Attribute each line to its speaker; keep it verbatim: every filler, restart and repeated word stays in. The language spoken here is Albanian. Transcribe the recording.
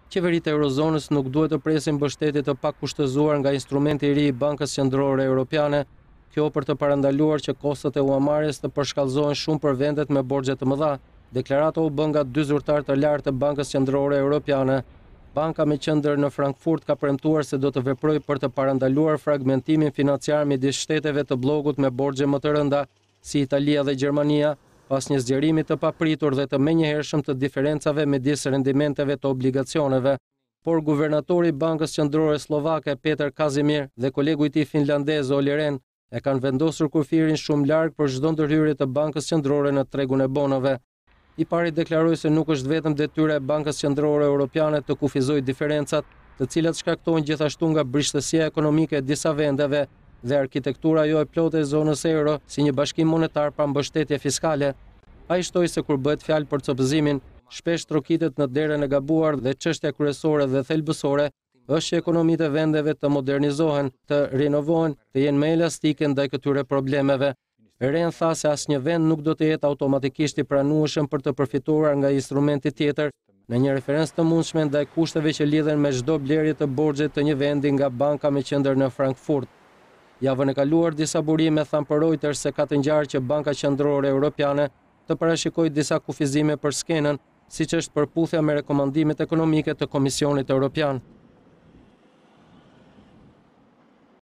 Speaker 1: Qeveritë e Eurozonës nuk duhet të presin mbështetje të pakushtëzuar nga instrumenti i ri i Bankës Qendrore Europiane, kjo për të parandaluar që kostot e uamarrjes të përshkallëzohen shumë për vendet me borxhe të mëdha. Deklarata u bë nga dy zyrtar të lartë të Bankës Qendrore Europiane. Banka me qendër në Frankfurt ka premtuar se do të veprojë për të parandaluar fragmentimin financiar midis shteteve të bllokut me borxhe më të rënda, si Italia dhe Gjermania, pas një zgjerimi të papritur dhe të menjëhershëm të diferencave midis rendimenteve të obligacioneve. Por guvernatori i Bankës Qendrore Slovake Peter Kazimir dhe kolegu i tij finlandez Olli Rehn e kanë vendosur kufirin shumë larg për çdo ndërhyrje të Bankës Qendrore në tregun e bonove. I pari deklaroi se nuk është vetëm detyra e Bankës Qendrore Europiane të kufizojë diferencat, të cilat shkaktohen gjithashtu nga brishtësia ekonomike e disa vendeve dhe arkitektura jo e plotë e zonës euro si një bashkim monetar pa mbështetje fiskale. Ai shtoi se kur bëhet fjalë për copëzimin, shpesh trokitet në derën e gabuar dhe çështja kryesore dhe thelbësore është që ekonomitë e vendeve të modernizohen, të rinovohen, të jenë më elastike ndaj këtyre problemeve. Rehn tha se asnjë vend nuk do të jetë automatikisht i pranueshëm për të përfituar nga instrumenti tjetër, në një referencë të mundshme ndaj kushteve që lidhen me çdo blerje të borxhit të një vendi nga banka me qendër në Frankfurt. Javën e kaluar disa burime thanë për Reuters se ka të ngjarë që Banka Qendrore Europiane të parashikojë disa kufizime për skenën, siç është përputhja me rekomandimet ekonomike të Komisionit Evropian.